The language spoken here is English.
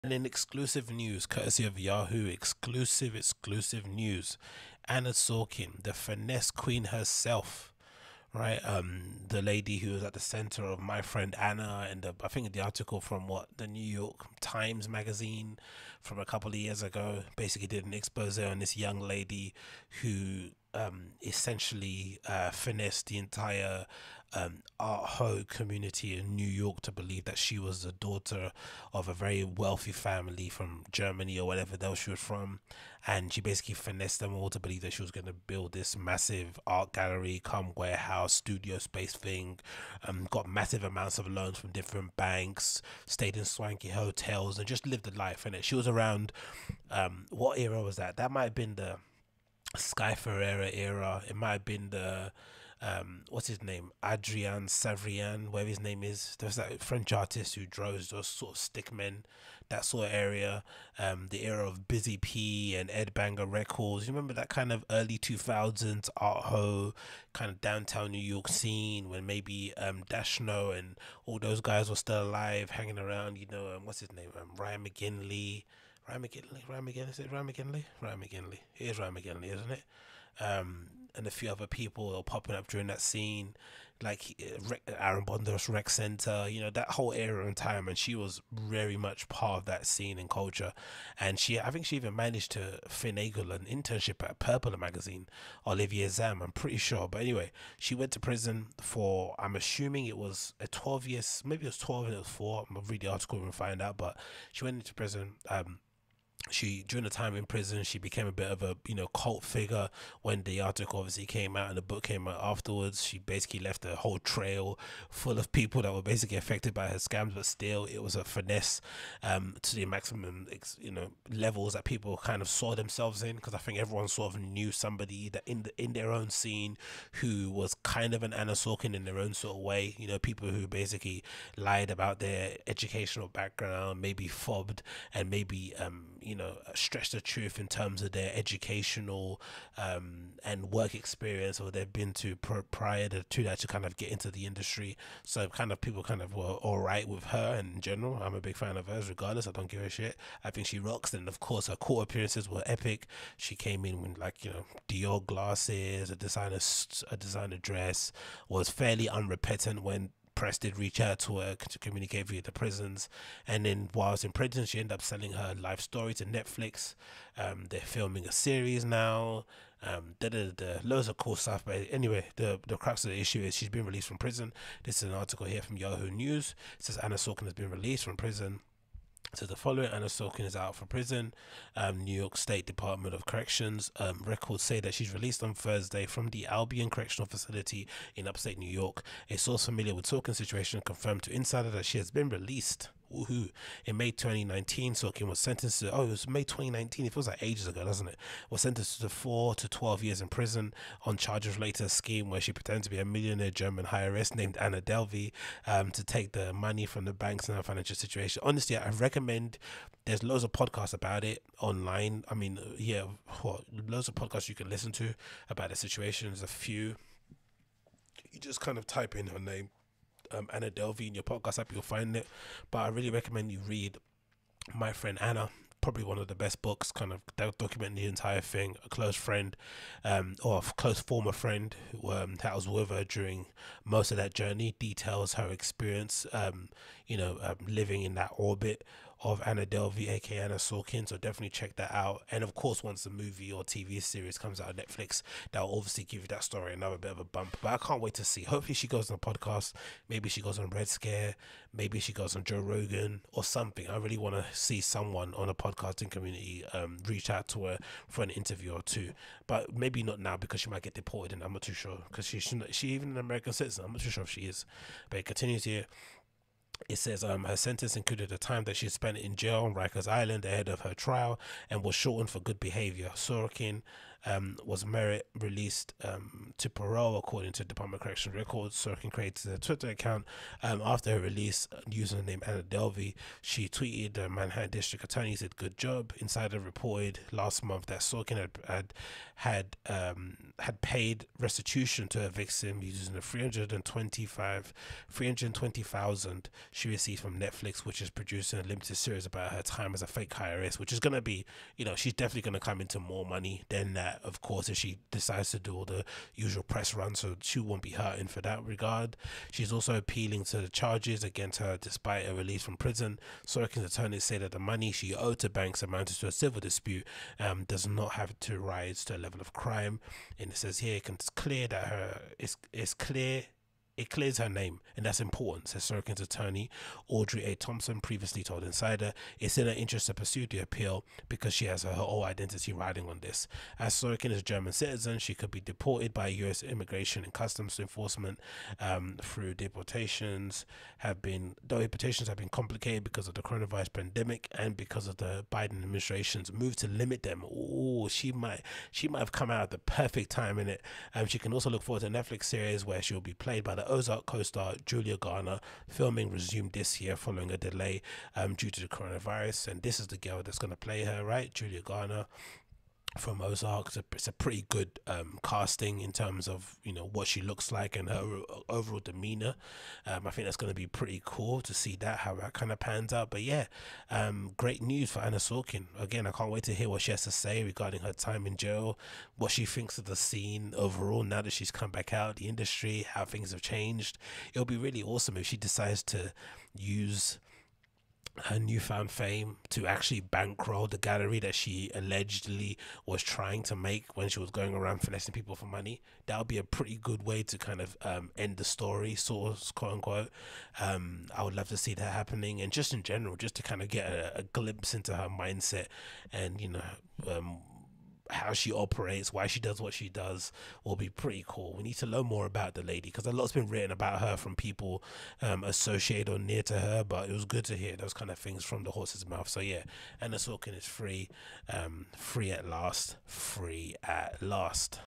And in exclusive news, courtesy of Yahoo, exclusive news. Anna Sorkin, the finesse queen herself, right? The lady who was at the center of My Friend Anna, and I think the article from what the New York Times magazine from a couple of years ago basically did an expose on this young lady who essentially finessed the entire art ho community in New York to believe that she was the daughter of a very wealthy family from Germany or whatever else she was from, and she basically finessed them all to believe that she was going to build this massive art gallery, come warehouse, studio space thing. Got massive amounts of loans from different banks, stayed in swanky hotels, and just lived a life. And she was around. What era was that? That might have been the Sky Ferreira era. It might have been the what's his name, Adrian Savrian, whatever his name is. There's that French artist who draws those sort of stickmen, that sort of area. The era of Busy P and Ed Banger Records. You remember that kind of early 2000s art ho kind of downtown New York scene when maybe Dashno and all those guys were still alive, hanging around. What's his name, Ryan McGinley. Is it Ryan McGinley? Ryan McGinley. It is Ryan McGinley, isn't it? And a few other people are popping up during that scene, like Aaron Bondos Rec Center, that whole era and time. And she was very much part of that scene and culture. And I think she even managed to finagle an internship at Purple magazine, Olivier Zam, I'm pretty sure. But anyway, she went to prison for, I'm assuming it was a 12 years, maybe it was 12 and it was 4. I'm gonna read the article and find out. But she went into prison. She during the time in prison she became a bit of a cult figure. When the article obviously came out and the book came out afterwards, she basically left a whole trail full of people that were basically affected by her scams, but still it was a finesse to the maximum levels that people kind of saw themselves in, because I think everyone sort of knew somebody that in their own scene who was kind of an Anna Sorkin in their own sort of way. People who basically lied about their educational background, maybe fobbed, and maybe stretch the truth in terms of their educational and work experience, or they've been to prior to that to kind of get into the industry. So kind of people kind of were all right with her, and in general I'm a big fan of hers regardless. I don't give a shit. I think she rocks. And of course her court appearances were epic. She came in with Dior glasses, a designer dress, was fairly unrepentant when press did reach out to her to communicate via the prisons. And then whilst in prison she ended up selling her life story to Netflix. They're filming a series now. Loads of cool stuff. But anyway, the crux of the issue is she's been released from prison. This is an article here from Yahoo News. It says Anna Sorkin has been released from prison. So the following: Anna Sorkin is out from prison. New York State Department of Corrections records say that she's released on Thursday from the Albion Correctional Facility in upstate New York. A source familiar with Sorkin's situation confirmed to Insider that she has been released. Woohoo. In May 2019, Sorkin was sentenced to, it was May 2019, it feels like ages ago, doesn't it? Was sentenced to 4 to 12 years in prison on charges related to a scheme where she pretended to be a millionaire German heiress named Anna Delvey to take the money from the banks in her financial situation. Honestly, I recommend, there's loads of podcasts about it online. I mean, yeah, loads of podcasts you can listen to about the situation. There's a few. You just kind of type in her name, Anna Delvey, in your podcast app, you'll find it. But I really recommend you read My Friend Anna. Probably one of the best books, kind of documenting the entire thing. A close friend, or a close former friend, who that was with her during most of that journey, details her experience, living in that orbit of Anna Delvey, aka Anna Sorkin. So definitely check that out. And of course, once the movie or TV series comes out on Netflix, that will obviously give that story another bit of a bump. But I can't wait to see. Hopefully, she goes on a podcast. Maybe she goes on Red Scare. Maybe she goes on Joe Rogan or something. I really want to see someone on a podcasting community reach out to her for an interview or two. But maybe not now, because she might get deported, and I'm not too sure, because she even an American citizen. I'm not too sure if she is. But it continues here. It says her sentence included the time that she spent in jail on Rikers Island ahead of her trial and was shortened for good behavior. Sorokin was merit released to parole, according to Department of Corrections records. Sorkin created a Twitter account after her release using the name Anna Delvey. She tweeted, the Manhattan District Attorney said, "Good job." Insider reported last month that Sorkin had paid restitution to her victim using the 320,000 she received from Netflix, which is producing a limited series about her time as a fake IRS, which is going to be, she's definitely going to come into more money than that, of course, if she decides to do all the usual press runs, so she won't be hurting for that regard. She's also appealing to the charges against her despite a release from prison. Sorkin's attorneys say that the money she owed to banks amounted to a civil dispute, does not have to rise to a level of crime. And it says here, it's clear that it clears her name, and that's important, says Sorkin's attorney, Audrey A. Thompson, previously told Insider. It's in her interest to pursue the appeal because she has her whole identity riding on this. As Sorkin is a German citizen, she could be deported by U.S. Immigration and Customs Enforcement through deportations. Deportations have been complicated because of the coronavirus pandemic and because of the Biden administration's move to limit them. Oh, she might have come out at the perfect time in it. She can also look forward to a Netflix series where she will be played by the Ozark co-star Julia Garner. Filming resumed this year following a delay due to the coronavirus, and this is the girl that's going to play her, right? Julia Garner from Ozark. It's a pretty good casting in terms of what she looks like and her overall demeanor. I think that's going to be pretty cool to see how that kind of pans out. But yeah, great news for Anna Sorkin. Again, I can't wait to hear what she has to say regarding her time in jail, what she thinks of the scene overall now that she's come back out, the industry, how things have changed. It'll be really awesome if she decides to use her newfound fame to actually bankroll the gallery that she allegedly was trying to make when she was going around finessing people for money. That would be a pretty good way to kind of end the story, sort of, quote unquote. I would love to see that happening, and just in general, just to kind of get a glimpse into her mindset and how she operates, why she does what she does, will be pretty cool. We need to learn more about the lady because a lot's been written about her from people associated or near to her, but it was good to hear those kind of things from the horse's mouth. So yeah, Anna Sorkin is free at last.